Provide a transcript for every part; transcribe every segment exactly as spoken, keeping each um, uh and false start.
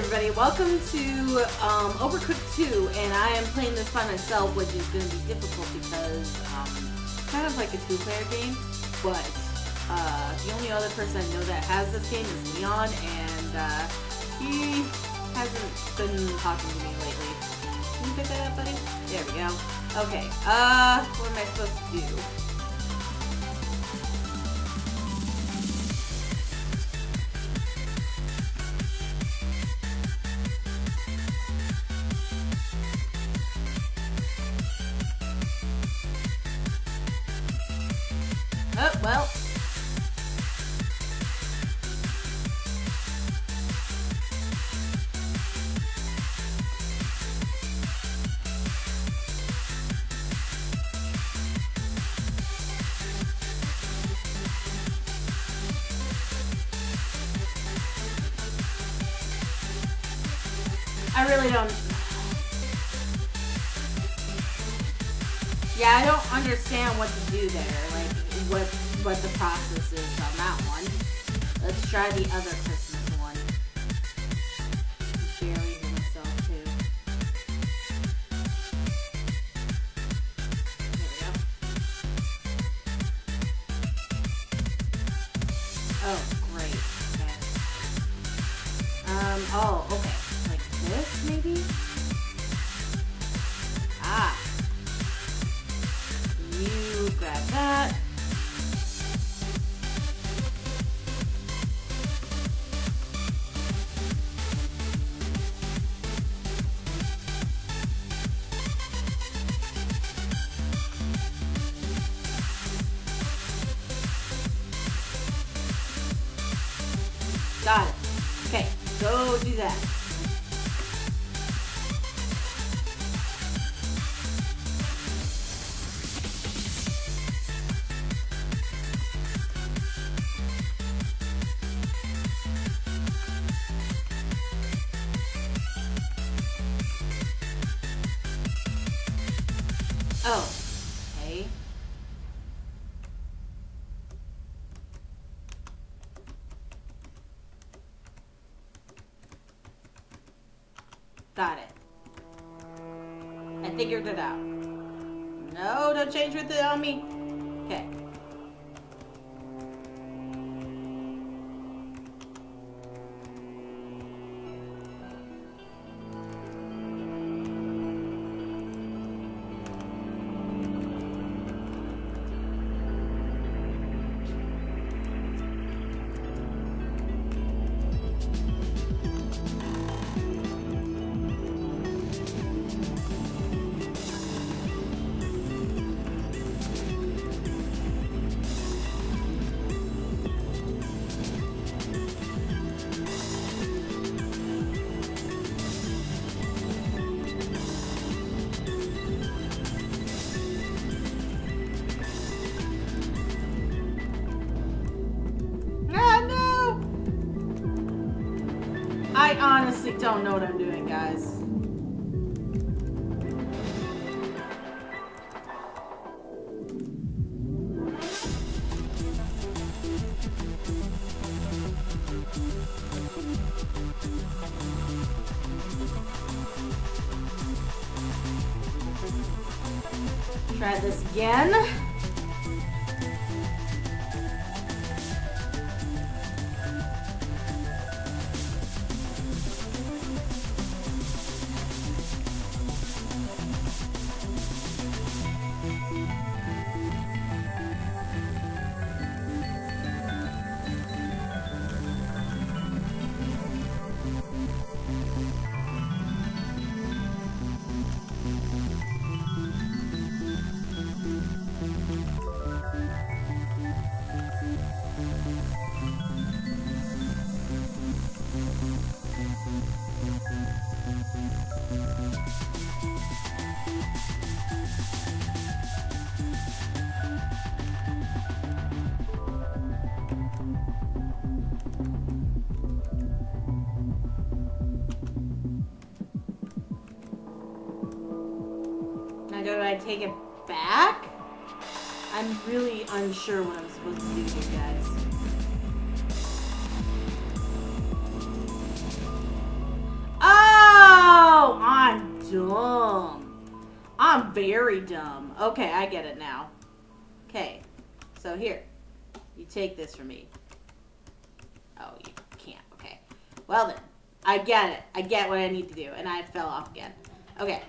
everybody, welcome to um, Overcooked two, and I am playing this by myself, which is going to be difficult because um, it's kind of like a two-player game, but uh, the only other person I know that has this game is Leon, and uh, he hasn't been talking to me lately. Can you pick that up, buddy? There we go. Okay, uh, what am I supposed to do? Oh, well. I really don't. Yeah, I don't understand what to do there. Like, what what the process is on that one. Let's try the other Christmas one. I'm burying myself too. There we go. Oh, great. Okay. Um. Oh, okay. Like this, maybe. Ah. You grab that. Got it. Okay, go do that. Oh, okay. Got it. I figured it out. No, don't change with it on me. Okay. I honestly don't know what I'm doing, guys. Try this again. Now, do I take it back? I'm really unsure what I'm supposed to do here, guys. I'm very dumb. Okay, I get it now. Okay, so here. You take this from me. Oh, you can't. Okay. Well then, I get it. I get what I need to do. And I fell off again. Okay.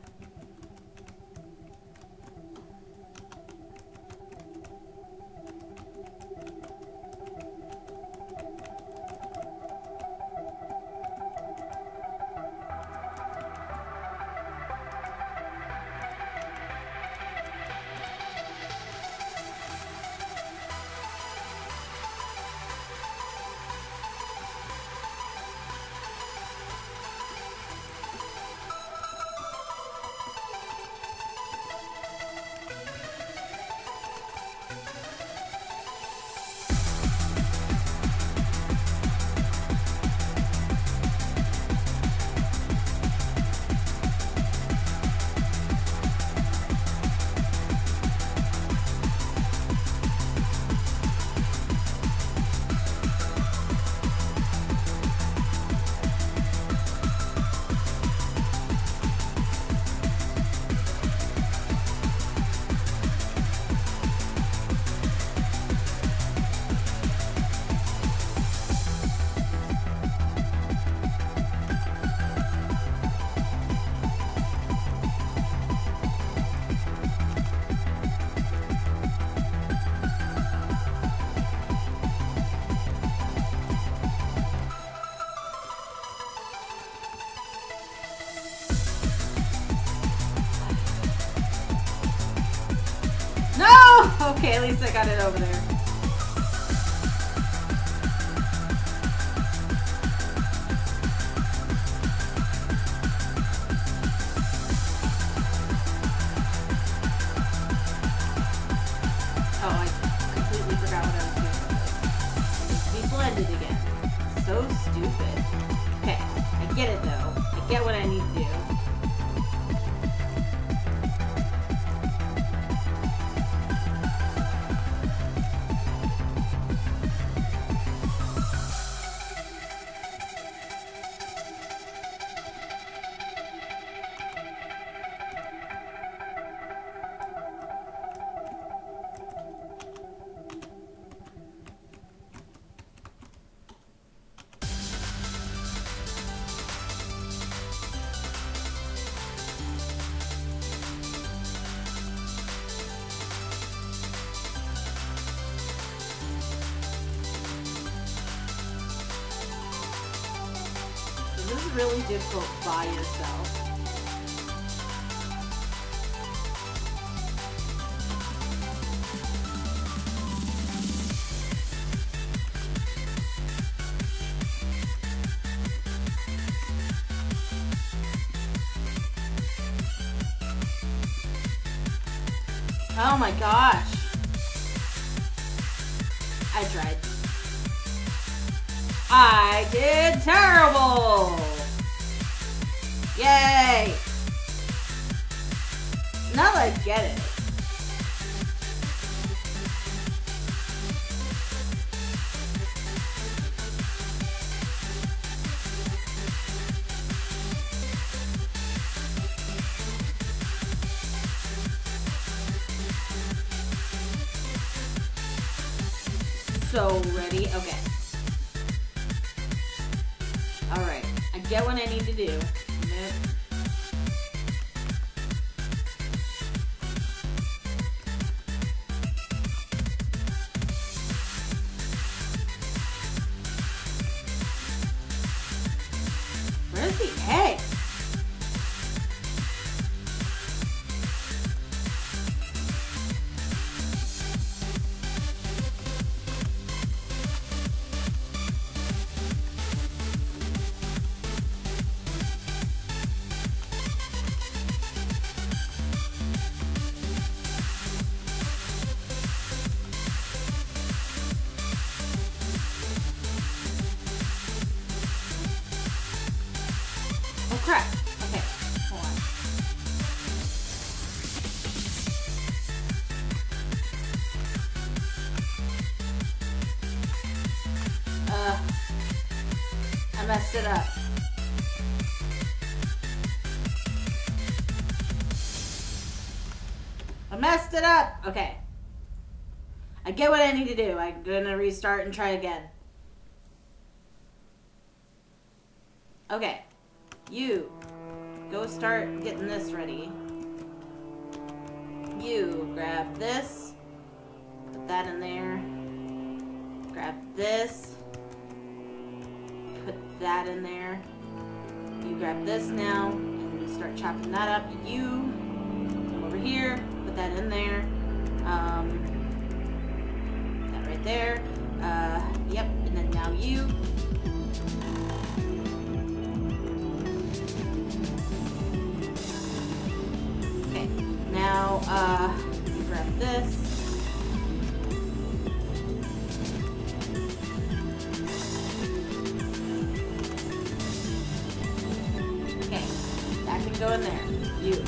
Okay, at least I got it over there. Oh, I completely forgot what I was doing. It needs to be blended again. So stupid. Okay, I get it though. I get what I need to do. This is really difficult by yourself. Oh my gosh. I tried. I did terrible! Yay! Now I get it. So ready? Okay. Alright, I get what I need to do. Where's the egg? Oh crap. Okay, hold on. Uh, I messed it up. I messed it up. Okay. I get what I need to do. I'm gonna restart and try again. Okay. You. Go start getting this ready. You grab this. Put that in there. Grab this. Put that in there. You grab this now. And we start chopping that up. You come over here. Put that in there. Um, that right there. Uh, yep. And then now you. Okay. Now, uh, you grab this. Okay. That can go in there. You.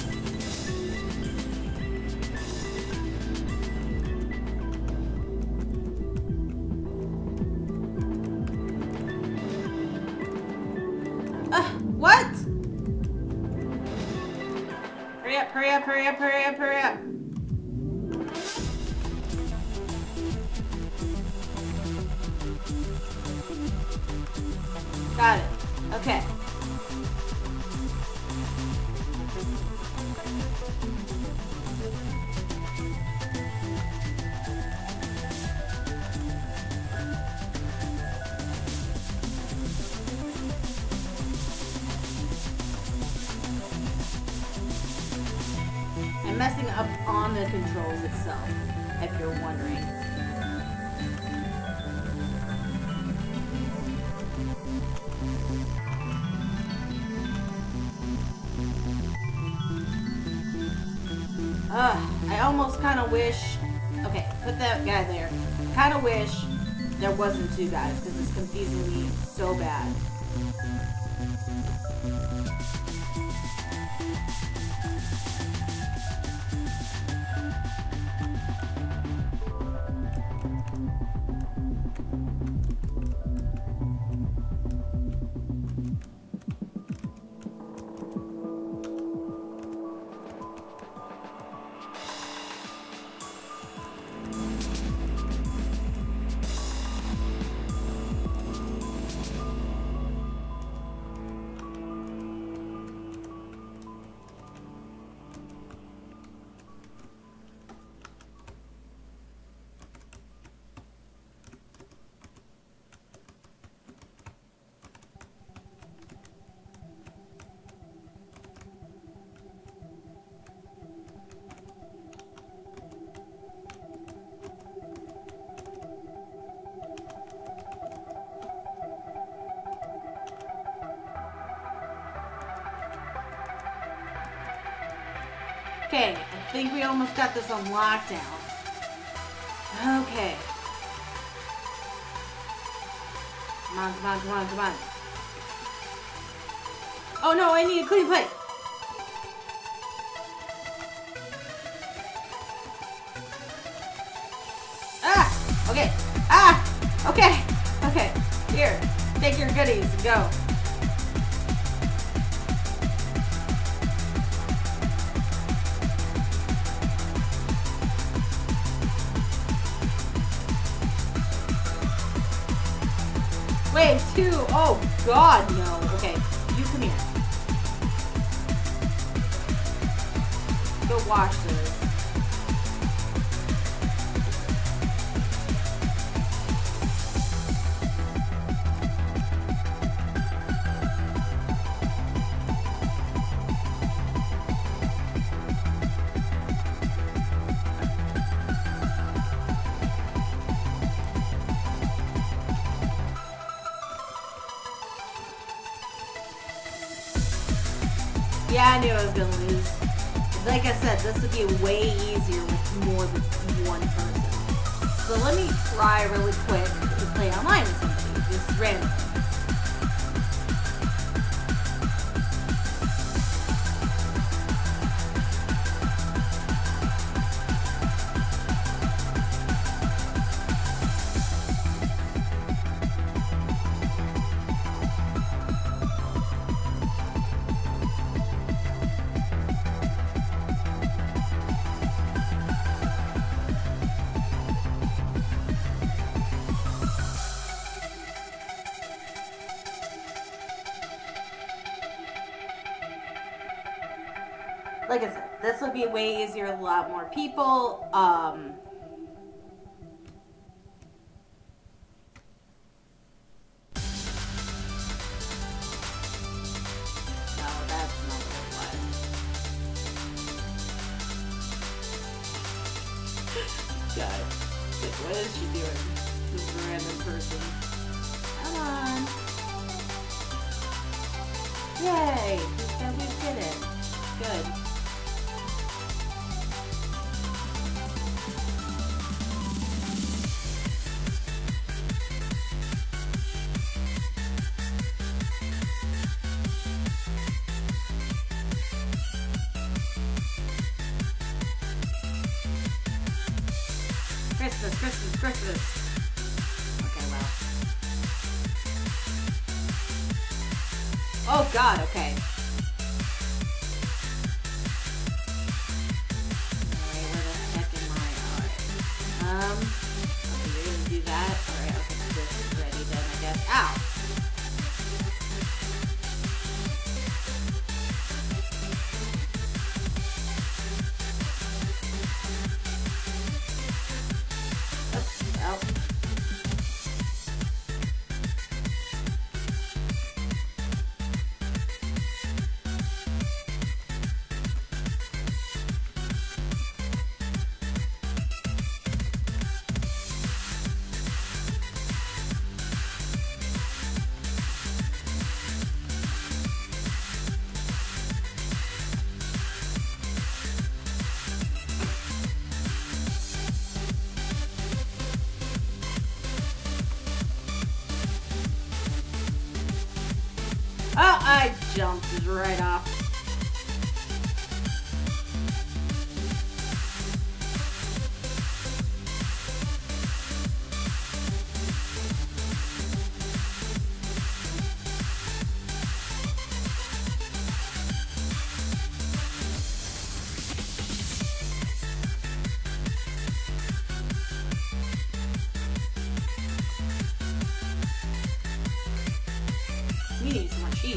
What? Hurry up, hurry up, hurry up, hurry up, hurry up. Got it. Okay. I'm messing up on the controls itself, if you're wondering. Ugh, I almost kind of wish... Okay, put that guy there. Kind of wish there wasn't two guys, because it's confusing me so bad. Okay, I think we almost got this on lockdown. Okay. Come on, come on, come on, come on. Oh no, I need a clean plate. Ah! Okay. Ah! Okay. Okay. Here. Take your goodies and go. Wave two. Oh God, no. Okay, you come here. Go wash this. Yeah, I knew I was gonna lose. Like I said, this would be way easier with more than one person. So let me try really quick to play online with somebody, just randomly. like I said, this will be way easier, a lot more people. Um, no, that's number one. God, what is she doing? This random person. Come on. Yay! We did it. Good. Christmas, Christmas, Christmas. Okay, well. Oh God, okay. Alright, where the heck am I? Alright. Um, okay, you're gonna do that. Alright, okay, this is ready then, I guess. Ow! Oh, I jumped right off. We need some more cheese.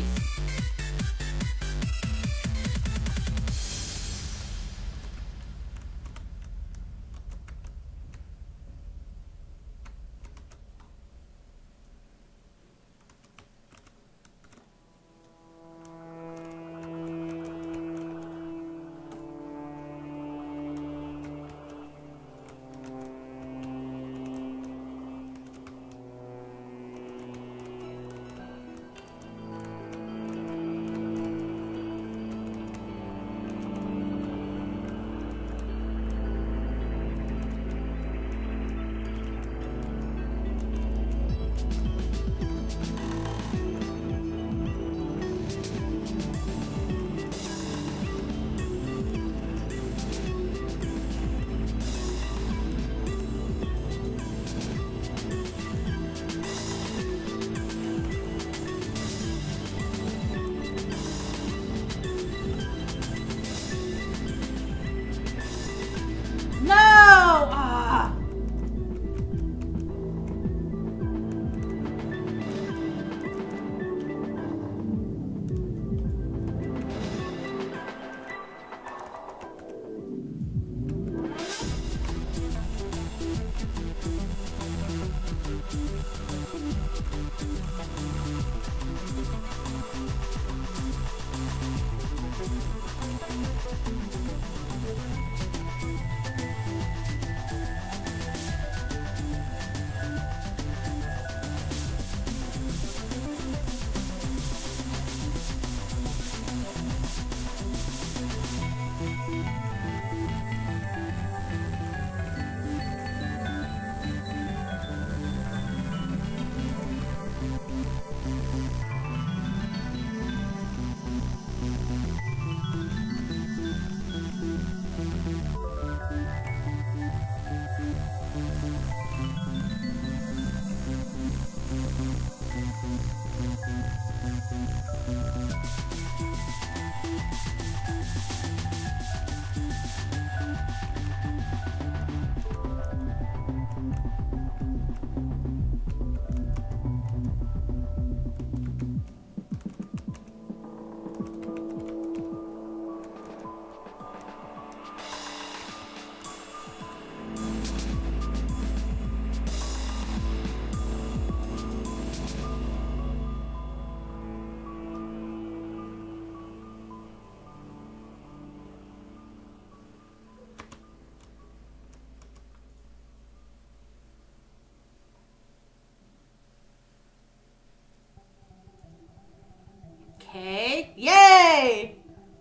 Okay. Yay!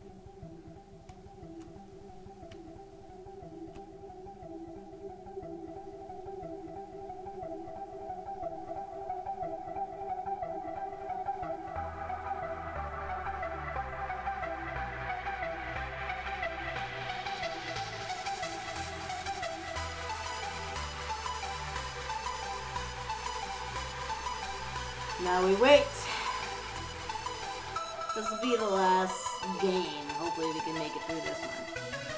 Now we wait. This will be the last game. Hopefully we can make it through this one.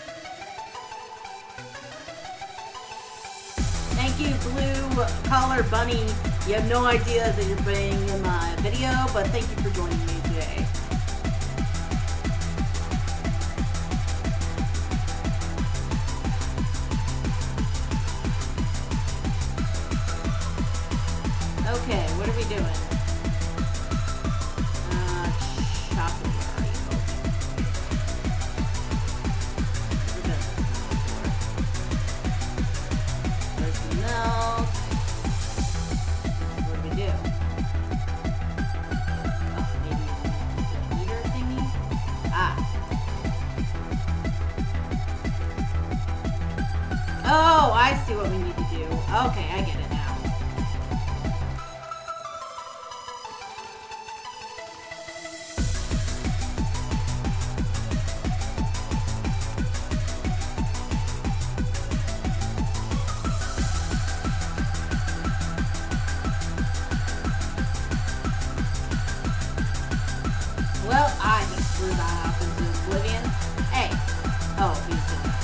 Thank you, Blue Collar Bunny. You have no idea that you're being in my video, but thank you for joining me today. Okay, what are we doing? Uh, chocolate, where are you folks? There's the milk. What do we do? Oh, maybe the heater thingy? Ah. Oh, I see what we need to do. Okay, I get it now. Well, I just flew that off into oblivion. Hey. Oh, he's doing that.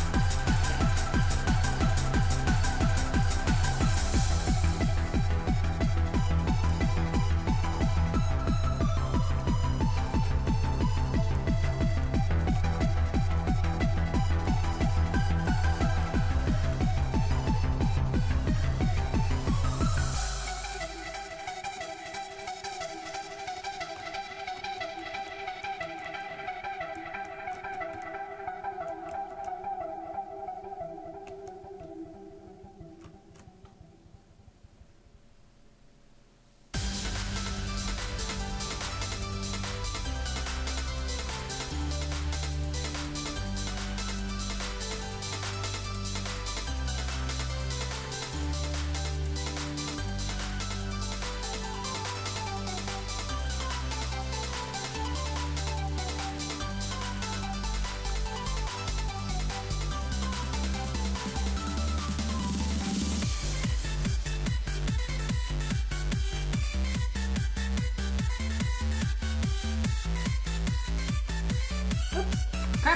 Crap.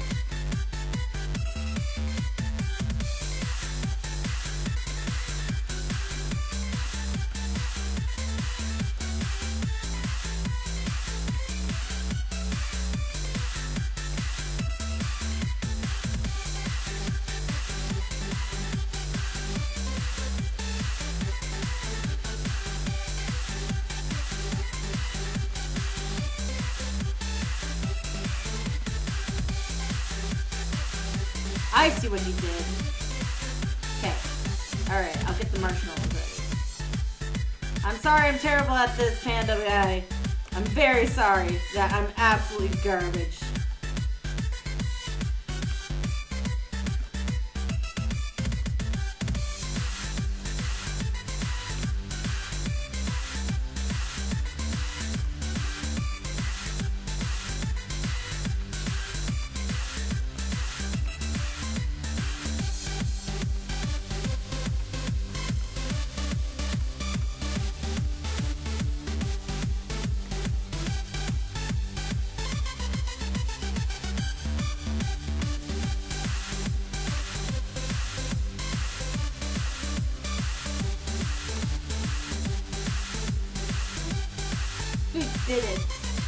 I see what he did. Okay. Alright, I'll get the marshmallows ready. I'm sorry I'm terrible at this, Panda guy. I'm very sorry that I'm absolutely garbage. Who did it?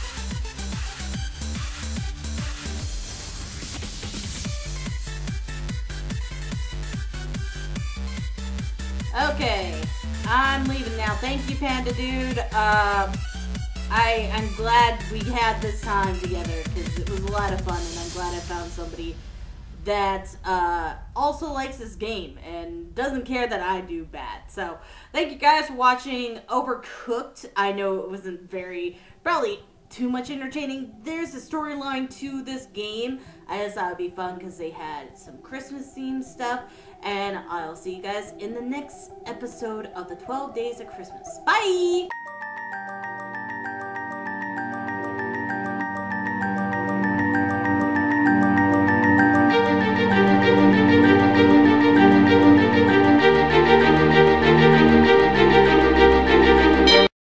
Okay, I'm leaving now. Thank you, Panda Dude. Uh, I, I'm glad we had this time together because it was a lot of fun, and I'm glad I found somebody that uh, also likes this game and doesn't care that I do bad. So, thank you guys for watching Overcooked. I know it wasn't very, probably too much entertaining. There's a storyline to this game. I just thought it'd be fun because they had some Christmas themed stuff. And I'll see you guys in the next episode of the twelve Days of Christmas. Bye!